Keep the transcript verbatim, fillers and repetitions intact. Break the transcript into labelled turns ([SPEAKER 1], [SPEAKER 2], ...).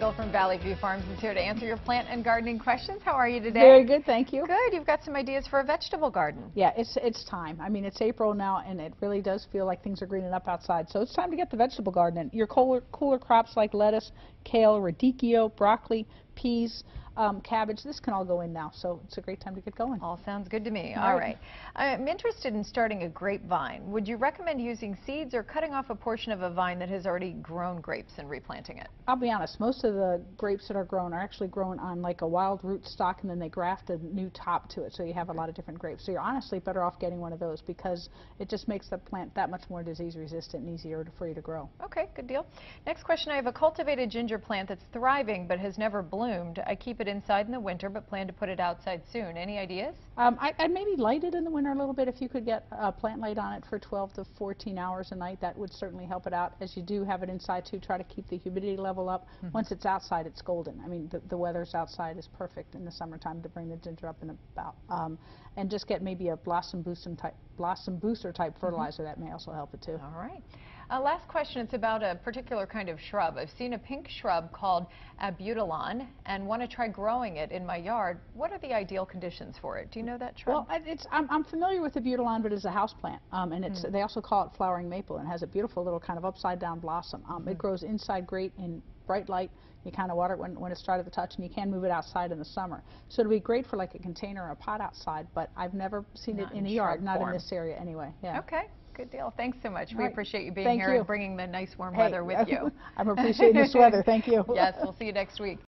[SPEAKER 1] Engel from Valley View Farms is here to answer your plant and gardening questions. How are you today?
[SPEAKER 2] Very good, thank you.
[SPEAKER 1] Good. You've got some ideas for a vegetable garden.
[SPEAKER 2] Yeah, it's it's time. I mean, it's April now, and it really does feel like things are greening up outside. So it's time to get the vegetable garden in. Your cooler, cooler crops like lettuce, kale, radicchio, broccoli, peas, um, cabbage, this can all go in now. So it's a great time to get going.
[SPEAKER 1] All sounds good to me.
[SPEAKER 2] All
[SPEAKER 1] All
[SPEAKER 2] right.
[SPEAKER 1] right. I'm interested in starting a grapevine. Would you recommend using seeds or cutting off a portion of a vine that has already grown grapes and replanting it?
[SPEAKER 2] I'll be honest, most of the grapes that are grown are actually grown on like a wild root stock, and then they graft a new top to it, so you have a lot of different grapes. So you're honestly better off getting one of those because it just makes the plant that much more disease resistant and easier to, for you to grow.
[SPEAKER 1] Okay, good deal. Next question, I have a cultivated ginger plant that's thriving but has never bloomed. I keep it inside in the winter but plan to put it outside soon. Any ideas?
[SPEAKER 2] Um, I, I'd maybe light it in the winter a little bit. If you could get a plant light on it for twelve to fourteen hours a night, that would certainly help it out. As you do have it inside too, try to keep the humidity level up. Mm-hmm. Once it's outside, it's golden. I mean, the, the weather's outside is perfect in the summertime to bring the ginger up and about. Um, and just get maybe a blossom booster type, blossom booster type fertilizer. Mm-hmm. That may also help it too.
[SPEAKER 1] All right. Uh, last question, it's about a particular kind of shrub. I've seen a pink shrub called abutilon and want to try growing it in my yard. What are the ideal conditions for it? Do you know that shrub?
[SPEAKER 2] Well, it's, I'm, I'm familiar with abutilon, but it's a house plant, um, and it's, mm. they also call it flowering maple, and it has a beautiful little kind of upside down blossom. Um, mm-hmm. It grows inside great in bright light. You kind of water it when, when it's started to touch, and you can move it outside in the summer. So it'll be great for like a container or a pot outside, but I've never seen
[SPEAKER 1] not
[SPEAKER 2] it in,
[SPEAKER 1] in
[SPEAKER 2] a yard, not
[SPEAKER 1] form.
[SPEAKER 2] in this area anyway. Yeah.
[SPEAKER 1] Okay. Good deal. Thanks so much.
[SPEAKER 2] All
[SPEAKER 1] we
[SPEAKER 2] right.
[SPEAKER 1] appreciate you being
[SPEAKER 2] Thank
[SPEAKER 1] here
[SPEAKER 2] you.
[SPEAKER 1] and bringing the nice warm
[SPEAKER 2] hey,
[SPEAKER 1] weather with you.
[SPEAKER 2] I'm appreciating this weather. Thank you.
[SPEAKER 1] Yes, we'll see you next week.